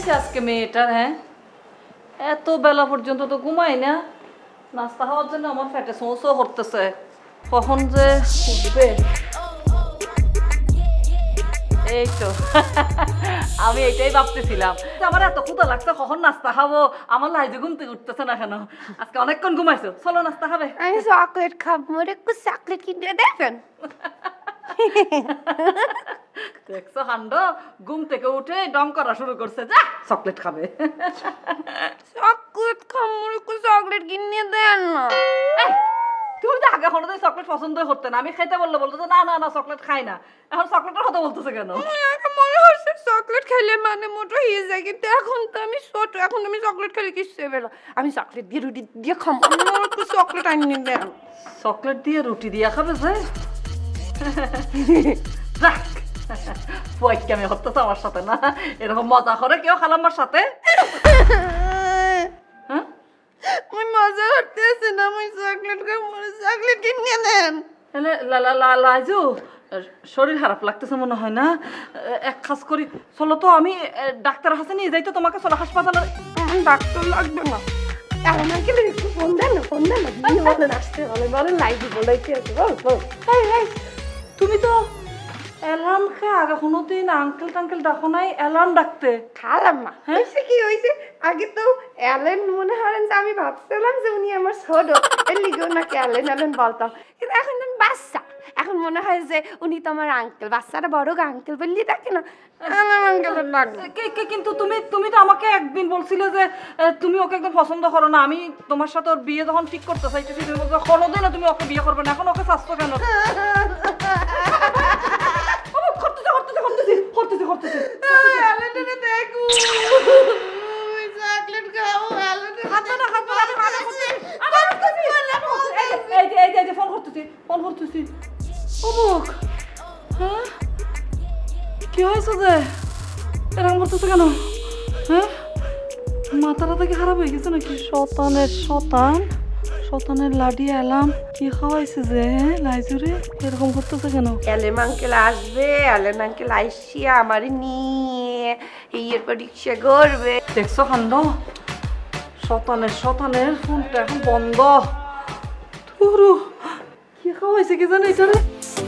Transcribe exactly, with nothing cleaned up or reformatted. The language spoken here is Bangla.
হয়েছে আজকে মেয়েটার? হ্যাঁ, এত বেলা পর্যন্ত তো ঘুমাই না, নাস্তা খাওয়ার জন্য আমার পেটে সমস্যা করতেছে, কখন যে উঠবে। এই তো আমি এইটাই ভাবতেছিলাম, আমার এত ক্ষুধা লাগছে, কখন নাস্তা খাবো, আমার লাইজে ঘুম থেকে উঠতেছে না কেন। আজকে অনেকক্ষণ ঘুমাইছো, চলো নাস্তা খাবে। আমি চকলেট খাবো, মোরে একটু চকলেট কিনে দেবেন? দেখছো হান্ড, ঘুম থেকে উঠে ডম করা শুরু করছে, যা চকলেট খাবে। চকলেট খাবো, মোরে একটু চকলেট কিনে দেন না। তুমি তো আগে কোনোদিন চকলেট পছন্দই করতে না, আমি খাইতে বললে বলতো না না না চকলেট খাই না, এখন চকলেটের কথা বলতেছে কেন? আগে মনে হচ্ছে চকলেট খাইলে মানে মোটো হয়ে যায়, কিন্তু এখন তো আমি ছোট, এখন আমি চকলেট খাইলে কিছু হবে না। আমি চকলেট দিয়ে রুটি দিয়ে খাবো, মোরে একটু চকলেট আনিয়ে দেন। চকলেট দিয়ে রুটি দিয়ে খাবে যে? যাক, পয়কামি হতেছে আমার সাথে না, এরকম মজা করে কেউ খালাম্মার সাথে? হ্যাঁ, আমি মজা করতেছি না, আমি চকলেট খাবো, মোরে চকলেট কিনে দেন। লাইজু, শরীর খারাপ লাগতেছে মনে হয় না, এক কাজ করি চলো তো, আমি ডাক্তার কাছে নিয়ে যাই তো তোমাকে, চলো হাসপাতালে। ডাক্তার লাগবে না, এমন আঙ্কেল একটু ফোন দেন না, ফোন দেন না, দিয়ে বলেন আসতে, বলেন বলেন লাইজু বলাইতে আছে, বল বল। তুমি তো অ্যালার্ম খেয়ে আগে কোনোদিন আঙ্কেল টাঙ্কেল ডাকো নাই, অ্যালার্ম ডাকতে। খালাম্মা হয়েছে কি হয়েছে, আগে তো অ্যালেন মনে হলেন যে আমি ভাবছিলাম যে উনি আমার ছোট, এর লিগেও নাকি অ্যালেন অ্যালেন বলতাম, কিন্তু এখন আমি বাচ্চা, এখন মনে হয় যে উনি তো আমার আঙ্কেল, বাচ্চারা বড় আঙ্কেল বললি ডাকে না, আঙ্কেলের ডাকে। কিন্তু তুমি তুমি তো আমাকে একদিন বলছিলে যে তুমি ওকে একদম পছন্দ করো না, আমি তোমার সাথে ওর বিয়ে যখন ঠিক করতে চাইতেছি তুমি বলছো কোনোদিনও তুমি ওকে বিয়ে করবে না, এখন ওকে চাচ্ছ কেন? কি হয়েছে যে এরকম করতেছে কেন? হ্যাঁ, মাথাটা থেকে খারাপ হয়ে গেছে নাকি? শতানের শতান, শতানের লাডি এলাম, কি খাওয়াইছে যে লাইজুরে এরকম করতেছে কেন? অ্যালেন আঙ্কেল আসবে, অ্যালেন আঙ্কেল আইসিয়া আমার নিয়ে এরপর রিক্সা করবে। দেখছো খান্ড, শতানের শতানের ফোনটা এখন বন্ধ। কি খাওয়াইছে কি জানো এটা?